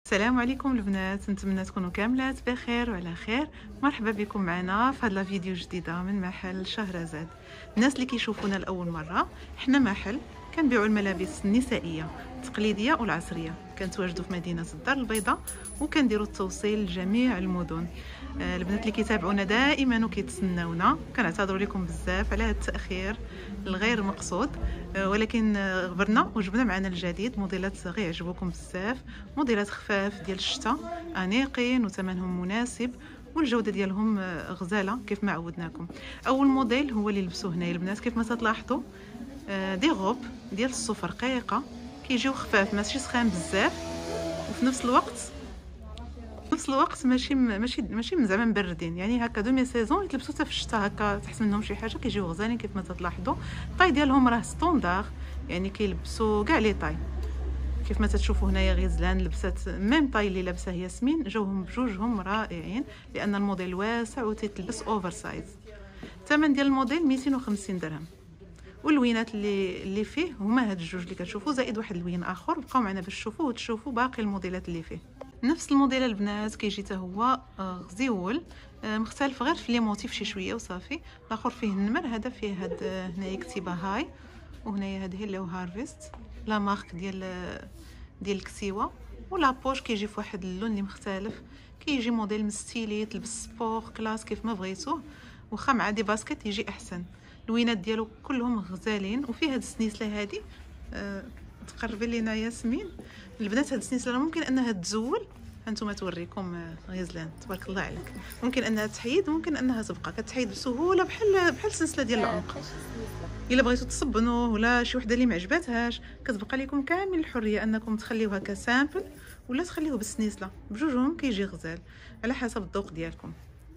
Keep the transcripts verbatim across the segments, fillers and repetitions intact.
السلام عليكم البنات، نتمنى تكونوا كاملات بخير وعلى خير. مرحبا بكم معنا في هذا الفيديو جديده من محل شهرزاد. الناس اللي كيشوفونا لاول مره، حنا محل كنبيعوا الملابس النسائيه التقليديه والعصريه، كنتواجدوا في مدينه الدار البيضاء وكنديروا التوصيل لجميع المدن. آه البنات اللي كيتابعونا دائما وكيتسناونا كنعتذروا لكم بزاف على هذا التاخير الغير مقصود، آه ولكن آه غبرنا وجبنا معنا الجديد، موديلات غيعجبوكم بزاف، موديلات خفاف ديال الشتاء انيقين وثمنهم مناسب والجوده ديالهم غزاله كيف ما عودناكم. اول موديل هو اللي لبسوه هنايا البنات، كيف ما تلاحظوا دي غوب ديال الصوف رقيقه، كيجيو خفاف ماشي سخان بزاف، وفي نفس الوقت في نفس الوقت ماشي ماشي ماشي زعما مبردين، يعني هكا دومي سيزون يتلبسوا حتى في الشتاء، هكا تحس منهم شي حاجه كيجيو غزالين كيف ما تلاحظوا. الطاي ديالهم راه ستوندار، يعني كيلبسوا كاع لي طاي كيف ما تشوفوا هنايا. غزلان لبسات ميم طاي اللي لابسه ياسمين، جوهم بجوجهم رائعين لان الموديل واسع وتتلبس اوفر سايز. الثمن ديال الموديل مئتين وخمسين درهم، واللوينات اللي اللي فيه هما هاد الجوج اللي كتشوفوا زائد واحد اللوين اخر. بقاو معنا باش تشوفوا وتشوفوا باقي الموديلات اللي فيه. نفس الموديل البنات كيجي حتى هو غزيول، مختلف غير في لي موتيف شي شويه وصافي. الاخر فيه النمر، هذا فيه هاد هنايا كتيبه هاي، وهنايا هاد هيلو هارفيست لا مارك ديال ديال الكسيوه. ولا بوش كيجي في واحد اللون اللي مختلف، كيجي موديل مستيلي تلبس سبور كلاس كيف ما بغيتوه، واخا مع دي باسكيت يجي احسن. اللوينات ديالو كلهم غزالين، وفيه هاد السنيسله هادي أه تقربي لينا ياسمين البنات. هاد السنيسله ممكن انها تزول، هانتوما توريكم غزلان تبارك الله عليك. ممكن انها تحيد، ممكن انها تبقى كتحيد بسهوله بحال بحال السلسله ديال العنق. الا بغيتو تصبنوه ولا شي وحده اللي ما عجباتهاش، كتبقى لكم كامل الحريه انكم تخليوها كسامبل ولا تخليوه بالسنيسله، بجوجهم كيجي غزال على حسب الذوق ديالكم.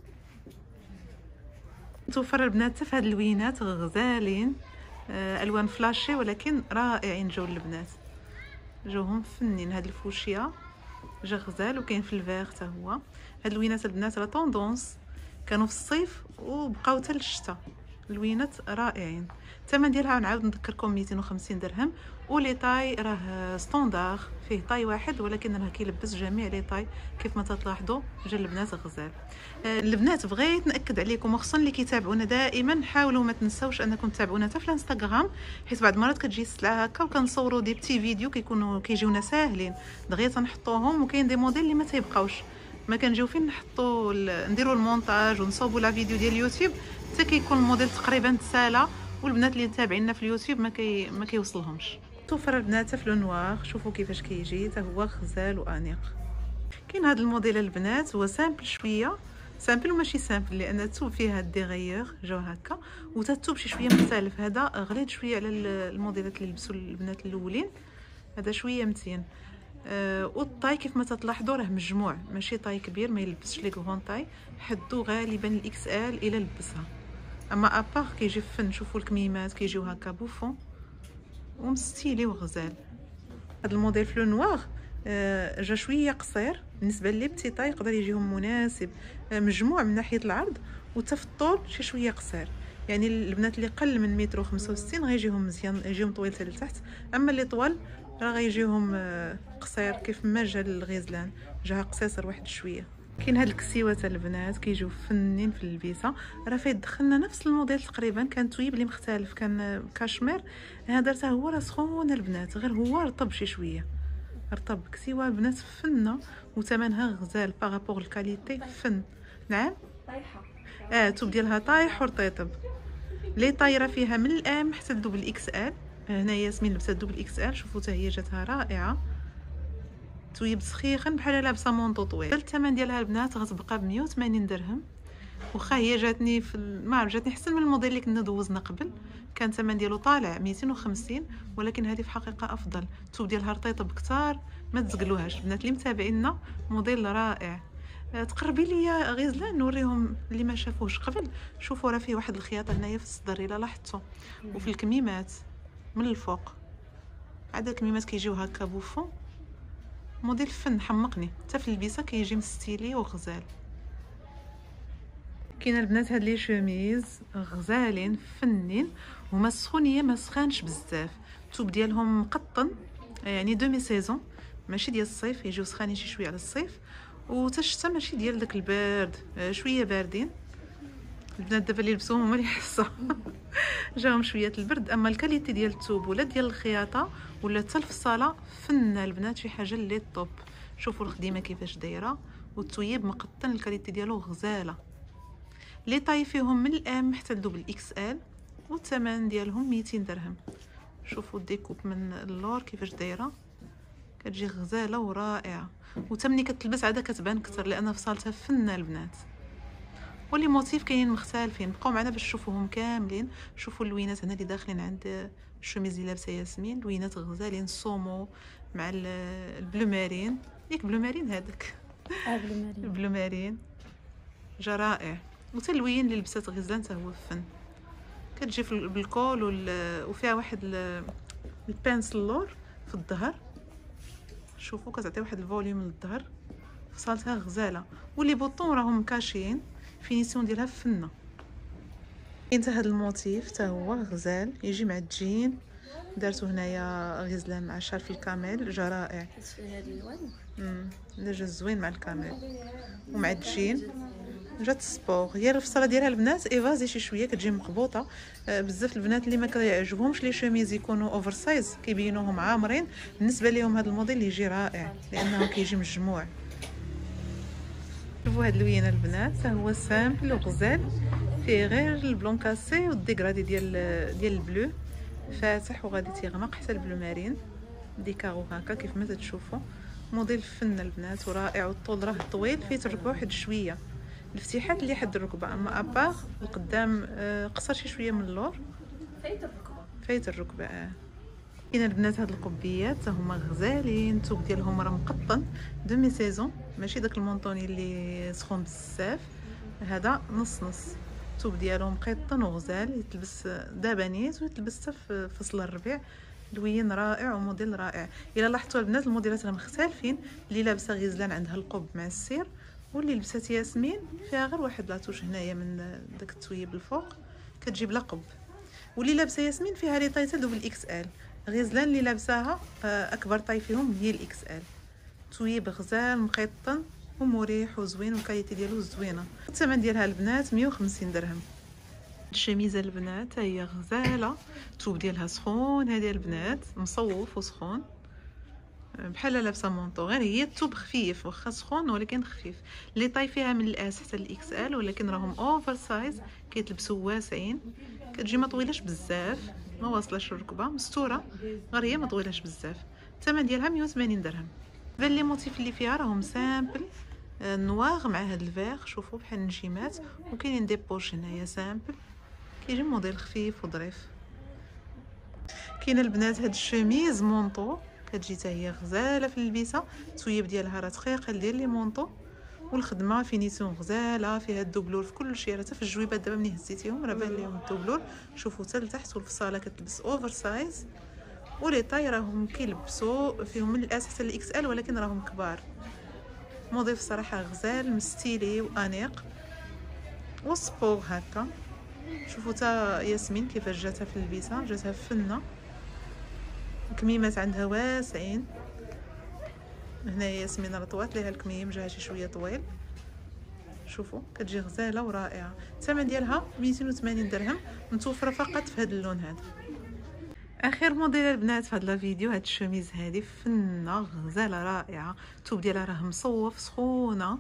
توفر البنات حتى في هاد اللوينات غزالين، آه الوان فلاشي ولكن رائعين. جو البنات جوهم فنين. هاد الفوشيا جا غزال، وكاين في الفيغ حتى هو. هاد اللوينات البنات راه طوندونس، كانوا في الصيف وبقاو حتى للشتاء. اللوينات رائعين. الثمن ديالها نعاود نذكركم مئتين وخمسين درهم، ولي طاي راه ستوندار، فيه طاي واحد ولكن راه كيلبس جميع لي طاي كيف ما تلاحظوا. جا البنات غزال. آه البنات بغيت ناكد عليكم، وخصوصا اللي كيتابعونا دائما، حاولوا ما تنساوش انكم تتابعونا حتى في الانستغرام، حيت بعض المرات كتجي السلعه هكا وكنصوروا دي بتي فيديو كيكونوا كيجيونا ساهلين دغيا تنحطوهم، وكاين دي موديل اللي ما تيبقاوش، ما كنجيو فين نحطوا نديروا المونتاج ونصوبوا لا فيديو ديال اليوتيوب حتى كيكون الموديل تقريبا تسالى، والبنات اللي متابعيننا في اليوتيوب ما كي ما كيوصلهمش. توفر البنات في لونوار، شوفوا كيفاش كيجي حتى هو غزال وانيق. كاين هذا الموديل البنات هو سامبل شويه، سامبل وماشي سامبل لان الثوب فيه هاد ديغيور جاو هكا، وتا الثوب شي شويه مختلف. هذا غليظ شويه على الموديلات اللي لبسوا البنات الاولين، هذا شويه متين. أه والطاي كيف ما تلاحظوا راه مجموع، ماشي طاي كبير ما يلبسش لي كغون طاي، حدو غالبا الاكس ال الى لبسها. اما ابار كيجي فن، شوفوا الكميمات كيجيو هكا بوفون ومستيلي وغزال. هذا الموديل في لو نوار آه جا شويه قصير بالنسبه لي بتي طاي، يقدر يجيهم مناسب. آه مجموع من ناحيه العرض، وتا في الطول شي شويه قصير، يعني البنات اللي قل من متر وخمسة وستين غيجيهم مزيان، يجيهم طويل حتى لتحت. اما اللي طوال راه غيجيهم آه قصير كيف ما جا الغزلان، جاها قصير واحد شويه. كاين هاد الكسيوات البنات كيجيو فنين في اللبسه، راه فيه دخلنا نفس الموديل تقريبا، كان تويب اللي مختلف كان كاشمير. هذا حتى هو راه سخون البنات، غير هو رطب شي شويه، رطب. كسيوه البنات فنه وثمنها غزال بارابور الكاليتي فن. نعم طايحه، اه التوب ديالها طايح ورطيطب. لي طايره فيها من الام حتى الدوبل اكس ال. هنا ياسمين لبسات دوبل اكس ال، شوفوا حتى هي جاتها رائعه، تويب سخيخن بحال لابسه مونطو طويل. الثمن ديالها البنات غتبقى ب مئة وثمانين درهم، واخا هي جاتني في ما عرف جاتني حسن من الموديل اللي كنا دوزنا قبل، كان الثمن ديالو طالع مئتين وخمسين، ولكن هذه في الحقيقه افضل. الثوب ديالها رطيطه بكثار، ما تزقلوهاش البنات اللي متابعينا، موديل رائع. تقربي ليا غزلان نوريهم اللي ما شافوش قبل. شوفوا راه فيه واحد الخياطه هنايا في الصدر الا لاحظتوا، وفي الكميمات من الفوق عاد الكميمات كيجيو هكا بوفون. موديل فن حمقني، حتى في اللبسه كيجي مستيلي وغزال. كاين البنات هاد لي شوميز غزالين فنين، هما السخونيه ما سخانش بزاف، الثوب ديالهم مقطن يعني دومي سيزون، ماشي ديال الصيف، يجيو سخانين شي شويه على الصيف، وتا الشتا ماشي ديال داك البارد، شويه باردين. البنات دابا اللي لبسوهم هما اللي حسوا جاهم شويه البرد. اما الكاليتي ديال الثوب ولا ديال الخياطه ولا حتى الفصاله فنه البنات، شي حاجه اللي طوب. شوفوا الخديمه كيفاش دايره، والتويب مقطن، الكاليتي ديالو غزاله. لي طاي فيهم من الام حتى لدوبل اكس ال، والثمن ديالهم ميتين درهم. شوفوا الديكوب من اللور كيفاش دايره، كتجي غزاله ورائعه، وتا ملي كتلبس عاده كتبان اكثر لان فصالتها فنه البنات. ولي موتيف كاينين مختلفين، بقاو معنا باش تشوفوهم كاملين. شوفوا اللوينات هنا اللي داخلين عند الشوميز اللي لابسه ياسمين، لوينات غزالين صومو مع البلو مارين. ياك بلو مارين هذاك؟ اه بلو مارين. البلو مارين جا رائع. وتا اللوين اللي لبسات غزلان حتى هو فن. كتجي بالكول وفيها واحد البانس اللور في الظهر. شوفوا كتعطي واحد الفوليوم للظهر، فصالتها غزاله. واللي بوطون راهم كاشين، فينيسيون ديالها فنه. كاين حتى هذا الموتيف حتى هو غزال، يجي مع الجين، دارتو هنايا غزلان مع شارف الكامل، جا رائع. امم لا جا زوين مع الكامل ومع الجين. جات السبور. هي الفصاله ديالها البنات ايفازي شي شويه، كتجي مقبوطه. آه بزاف البنات اللي ما كيعجبهمش لي شوميز يكونوا اوفر سايز كيبينوهم عامرين، بالنسبه ليهم هذا الموديل يجي رائع لانه كيجي مجموع. شوفوا هاد اللوينه البنات، هو سامبل وغزال، فيه غير البلون كاسي والديغرادي ديال ديال البلو فاتح، وغادي تيغمق حتى البلو مارين ديكاغو هكا كيف ما تشوفوا. موديل فن البنات ورائع، والطول راه طويل، فيه الركبه واحد شويه، الافتتاحات اللي حد الركبه. اما ابار القدام قصر شي شويه من اللور، فايت الركبه فايت الركبه اه. كاين البنات هاد القبيات حتى هما غزالين، الثوب ديالهم راه مقطن دومي سيزون، ماشي داك المونطوني اللي سخون بزاف، هذا نص نص. الثوب ديالهم مقطن وغزال، يتلبس دابا نيت ويتلبس حتى في فصل الربيع. لوين رائع وموديل رائع. الا لاحظتوا البنات الموديلات راه مختلفين، اللي لابسه غزلان عندها القب مع السير، واللي لبسات ياسمين فيها غير واحد لاطوش هنايا من داك التويب الفوق كتجي بلا قب، واللي لابسه ياسمين فيها لي طاي حتى دوبل اكس ال. غزلان اللي لابساها اكبر طاي فيهم هي الاكس ال. تويب غزال مقطن ومريح وزوين، والكاليتي ديالو زوينه. الثمن ديالها البنات مية وخمسين درهم. الشميزه البنات هي غزاله، الثوب ديالها سخون، هذه البنات مصوف وسخون بحال لابسه مونطو، غير هي الثوب خفيف واخا سخون ولكن خفيف. اللي طاي فيها من الاس حتى الاكس ال، ولكن راهم اوفر سايز كيتلبسوا واسعين. كتجي ما طويلاش بزاف، ما واصلاش الركبه، مستوره غير هي ما طويلاش بزاف. الثمن ديالها مية وثمانين درهم. بان لي موتيف اللي فيها راهم سامبل نواغ مع هاد الفيغ، شوفوا بحال النجيمات، وكاينين دي بوش هنايا سامبل، كيجي موديل خفيف وظريف. كاين البنات هاد الشميز مونطو، كتجي حتى هي غزاله في اللبسه، التويب ديالها راه دقيقه ديال لي مونطو، والخدمه فينيسيون غزاله، فيها الدوبلور في كل شيء، حتى في الجويبات دابا ملي هزيتيهم راه بان ليهم الدوبلور. شوفوا حتى لتحت، والفصاله كتلبس اوفر سايز، ولي طاي راهم كيلبسوا فيهم من الاس حتى الاكس ال، ولكن راهم كبار. موديل صراحه غزال مستيلي وانيق وسبور هكا. شوفوا تا ياسمين كيفاش جاتها في اللبسه، جاتها فنه، الكميمات عندها واسعين. هنا ياسمين راه طوات ليها الكميم، جاها شي شويه طويل. شوفوا كتجي غزاله ورائعه. الثمن ديالها ميتين وثمانين درهم، متوفره فقط في هذا اللون هذا. اخر موديل البنات في هذا الفيديو، هاد الشميز هذه فنه غزاله رائعه، الثوب ديالها راه مصوف سخونه،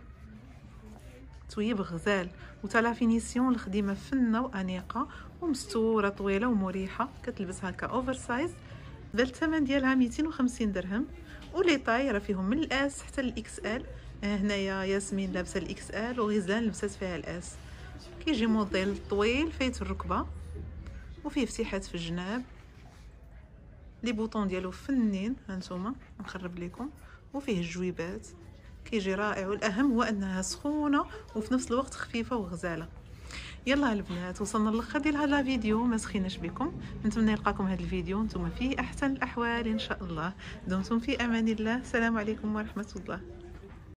تويب غزال، وتا لا فينيسيون الخديمه فنه وانيقه ومستوره طويله ومريحه، كتلبس هكا اوفر سايز. ذا الثمن ديالها ميتين وخمسين درهم. ولي طاي راه فيهم من الاس حتى الاكس ال. هنايا ياسمين لابسه الاكس ال، وغزلان لبسات فيها الاس. كيجي موديل طويل فايت الركبه، وفيه فتحات في الجناب، لي بوطون ديالو فنين هانتوما نخرب لكم، وفيه الجويبات كيجي رائع. والاهم هو انها سخونه وفي نفس الوقت خفيفه وغزاله. يلا البنات وصلنا للاخر ديال هذا الفيديو، ما سخيناش بكم، نتمنى يلقاكم هذا الفيديو نتوما في احسن الاحوال ان شاء الله. دمتم في امان الله، السلام عليكم ورحمه الله.